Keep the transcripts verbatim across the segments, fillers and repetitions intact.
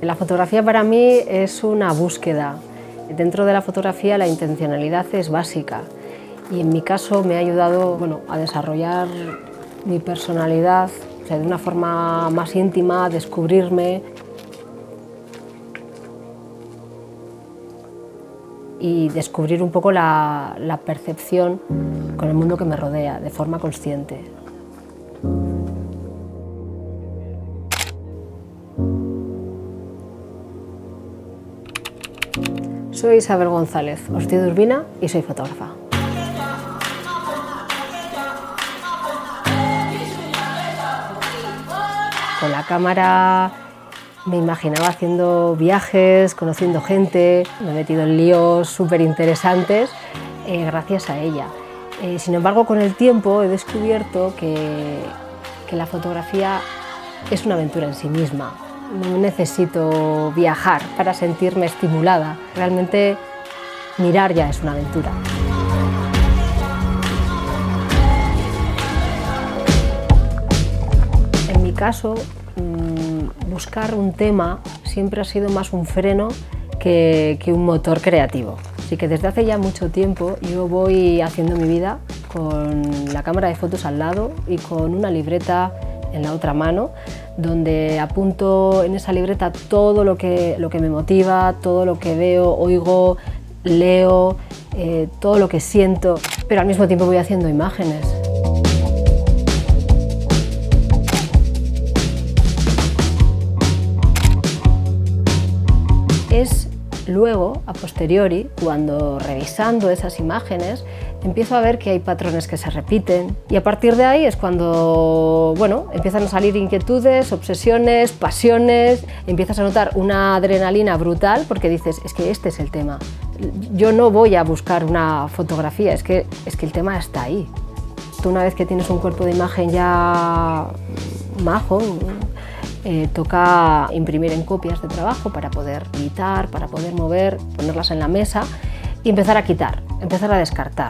La fotografía para mí es una búsqueda. Dentro de la fotografía la intencionalidad es básica y en mi caso me ha ayudado, bueno, a desarrollar mi personalidad, o sea, de una forma más íntima, a descubrirme y descubrir un poco la, la percepción con el mundo que me rodea de forma consciente. Soy Isabel González, os de Urbina y soy fotógrafa. Con la cámara me imaginaba haciendo viajes, conociendo gente, me he metido en líos súper interesantes eh, gracias a ella. Eh, sin embargo, con el tiempo he descubierto que, que la fotografía es una aventura en sí misma. No necesito viajar para sentirme estimulada. Realmente mirar ya es una aventura. En mi caso, buscar un tema siempre ha sido más un freno que, que un motor creativo. Así que desde hace ya mucho tiempo yo voy haciendo mi vida con la cámara de fotos al lado y con una libreta en la otra mano, donde apunto en esa libreta todo lo que, lo que me motiva, todo lo que veo, oigo, leo, eh, todo lo que siento, pero al mismo tiempo voy haciendo imágenes. Es luego, a posteriori, cuando revisando esas imágenes, empiezo a ver que hay patrones que se repiten y a partir de ahí es cuando, bueno, empiezan a salir inquietudes, obsesiones, pasiones, empiezas a notar una adrenalina brutal porque dices, es que este es el tema. Yo no voy a buscar una fotografía, es que, es que el tema está ahí. Tú una vez que tienes un cuerpo de imagen ya majo, Eh, toca imprimir en copias de trabajo para poder editar, para poder mover, ponerlas en la mesa y empezar a quitar, empezar a descartar.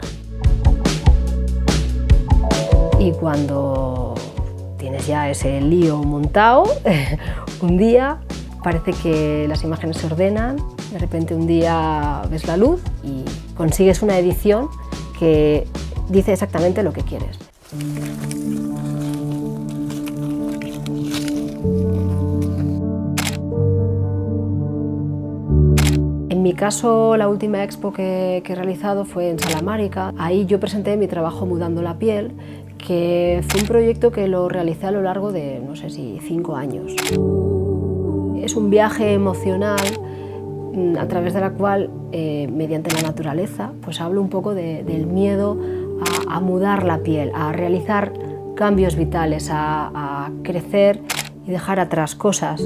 Y cuando tienes ya ese lío montado, un día parece que las imágenes se ordenan, de repente un día ves la luz y consigues una edición que dice exactamente lo que quieres. En mi caso, la última expo que, que he realizado fue en Salamárica. Ahí yo presenté mi trabajo Mudando la piel, que fue un proyecto que lo realicé a lo largo de, no sé si, cinco años. Es un viaje emocional a través de la cual, eh, mediante la naturaleza, pues hablo un poco de, del miedo a, a mudar la piel, a realizar cambios vitales, a, a crecer y dejar atrás cosas.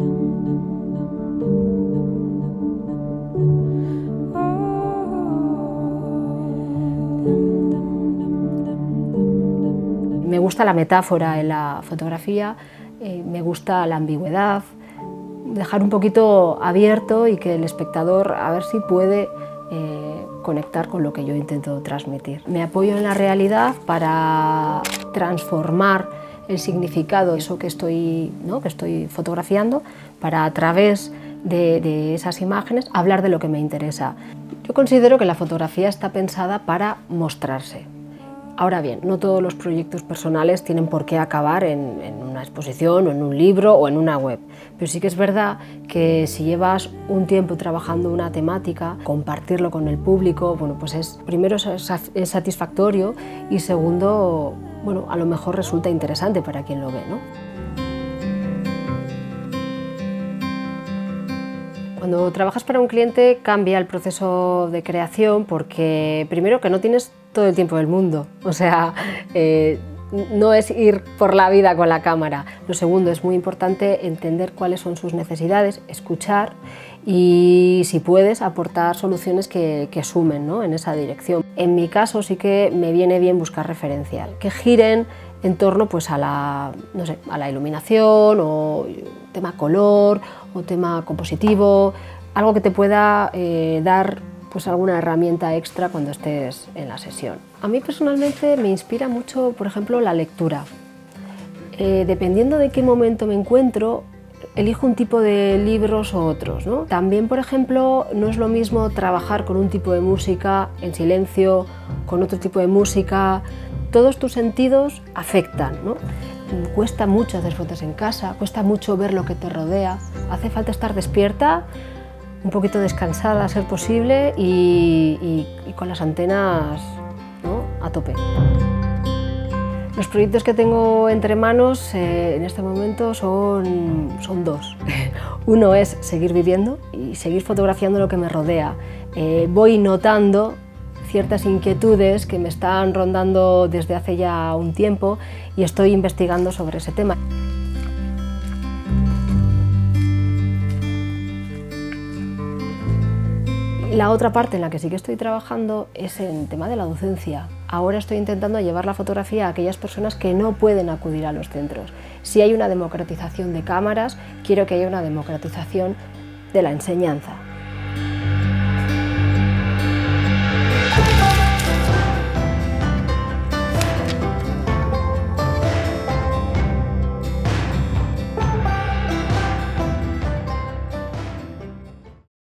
Me gusta la metáfora en la fotografía, eh, me gusta la ambigüedad, dejar un poquito abierto y que el espectador a ver si puede eh, conectar con lo que yo intento transmitir. Me apoyo en la realidad para transformar el significado de eso que estoy, ¿no? que estoy fotografiando, para a través de, de esas imágenes hablar de lo que me interesa. Yo considero que la fotografía está pensada para mostrarse. Ahora bien, no todos los proyectos personales tienen por qué acabar en, en una exposición o en un libro o en una web, pero sí que es verdad que si llevas un tiempo trabajando una temática, compartirlo con el público, bueno, pues es, primero es satisfactorio y segundo, bueno, a lo mejor resulta interesante para quien lo ve, ¿no? Cuando trabajas para un cliente cambia el proceso de creación porque primero que no tienes todo el tiempo del mundo, o sea, eh, no es ir por la vida con la cámara. Lo segundo, es muy importante entender cuáles son sus necesidades, escuchar y, si puedes, aportar soluciones que, que sumen, ¿no? en esa dirección. En mi caso sí que me viene bien buscar referencial, que giren en torno pues, a, la, no sé, a la iluminación o tema color o tema compositivo, algo que te pueda eh, dar pues alguna herramienta extra cuando estés en la sesión. A mí personalmente me inspira mucho, por ejemplo, la lectura. Eh, dependiendo de qué momento me encuentro, elijo un tipo de libros o otros, ¿no? También, por ejemplo, no es lo mismo trabajar con un tipo de música en silencio, con otro tipo de música. Todos tus sentidos afectan, ¿no? Cuesta mucho hacer fotos en casa, cuesta mucho ver lo que te rodea. Hace falta estar despierta, un poquito descansada a ser posible y, y, y con las antenas, ¿no?, a tope. Los proyectos que tengo entre manos eh, en este momento son, son dos. Uno es seguir viviendo y seguir fotografiando lo que me rodea. Eh, voy notando ciertas inquietudes que me están rondando desde hace ya un tiempo y estoy investigando sobre ese tema. La otra parte en la que sí que estoy trabajando es en el tema de la docencia. Ahora estoy intentando llevar la fotografía a aquellas personas que no pueden acudir a los centros. Si hay una democratización de cámaras, quiero que haya una democratización de la enseñanza.